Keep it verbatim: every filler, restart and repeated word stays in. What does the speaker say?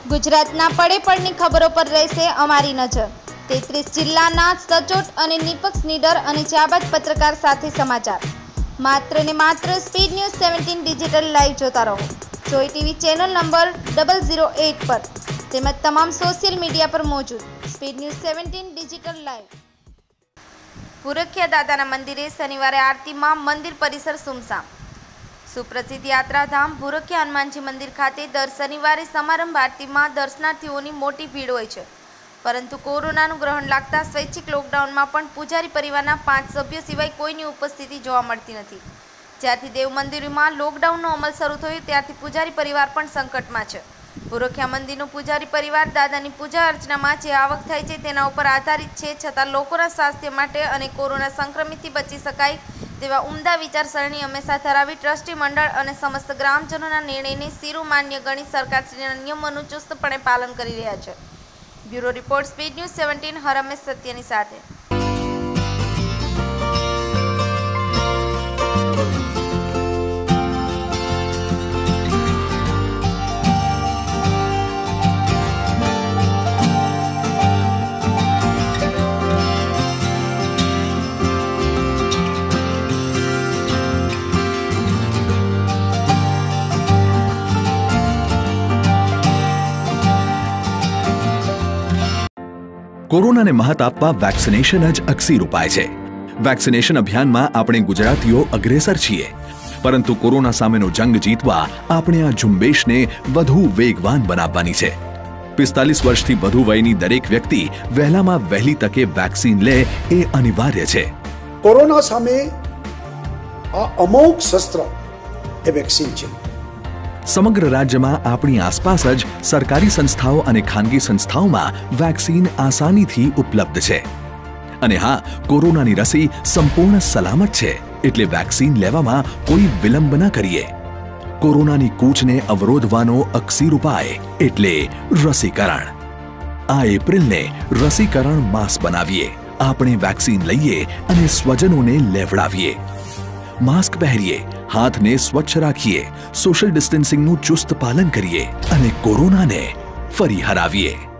ગુજરાતના પડે પડની ખબરો પર રહેશે અમારી નજર। તેત્રીસ જિલ્લાના સચોટ અને નિષ્પક્ષ નીડર અને જાબાજ પત્રકાર સાથે સમાચાર। માત્ર ને માત્ર speed news seventeen digital live જોતા રહો। જોઈ TV channel number double zero eight પર તેમજ તમામ સોશિયલ મીડિયા પર મોજૂદ speed news seventeen digital live. Purkhiya દાદાના મંદિરે શનિવારે આરતીમાં મંદિર પરિસર સુમસામ। સુપ્રસિદ્ધ યાત્રાધામ ભુરખિયા હનુમાનજી મંદિર ખાતે દર શનિવારે સમારંભ આરતીમાં દર્શનાર્થીઓની મોટી ભીડ હોય છે, પરંતુ કોરોનાનું ગ્રહણ લાગતા સ્વૈચ્છિક લોકડાઉનમાં પણ પૂજારી પરિવારના પાંચ સભ્યો સિવાય કોઈની ઉપસ્થિતિ જોવા મળતી નથી। જ્યારથી દેવ મંદિરમાં લોકડાઉનનો અમલ શરૂ થયો ત્યારથી પૂજારી પરિવાર પણ સંકટમાં છે। ભુરખિયા મંદિરનો પૂજારી પરિવાર દાદાની પૂજા અર્ચનામાં જે આવક થાય છે તેના ઉપર આધારિત છે, છતાં લોકોના સ્વાસ્થ્ય માટે અને કોરોના સંક્રમિતથી બચી શકાય તેવા ઉમદા વિચારસરણી હંમેશા ધરાવી ટ્રસ્ટી મંડળ અને સમસ્ત ગ્રામજનોના નિર્ણયને શિરોમાન્ય ગણી સરકારશ્રીના નિયમોનું ચુસ્તપણે પાલન કરી રહ્યા છે। Bureau report, speed news seventeen, હરમેશ સત્યની સાથે। कोरोना ने महत आपवा वेक्सिनेशन ज अक्सीर उपाय छे। वेक्सिनेशन अभियान में आपणे गुजरातीओ अग्रेसर छीए, परंतु कोरोना सामेनो जंग जीतवा आपणे आ झुंबेश ने वधु वेगवान बनाववानी छे। पिस्तालीस वर्षथी वधु वयनी दरेक व्यक्ति वहेलामां वहेली तके वेक्सीन ले ए अनिवार्य छे। कोरोना सामे आ अमोघ शस्त्र ए वेक्सीन छे। समग्र राज्य में अपनी आसपास ज सरकारी संस्थाओं और खानगी संस्थाओं में वेक्सीन आसानी थी उपलब्ध है। अने हाँ, कोरोना नी रसी संपूर्ण सलामत है, एटले वेक्सीन लेवामां कोई विलंब न करिए। कोरोना नी कूच ने अवरोधवानो अक्सीर उपाय एटले रसीकरण। आ एप्रिल ने रसीकरण मास बनावीए, आपणे वेक्सीन लईए अने स्वजनोने लेवडावीए। मास्क पहरिए, हाथ ने स्वच्छ राखिए, सोशल डिस्टन्सिंग નું ચુસ્ત પાલન કરીએ અને કોરોનાને ફરી હરાવીએ।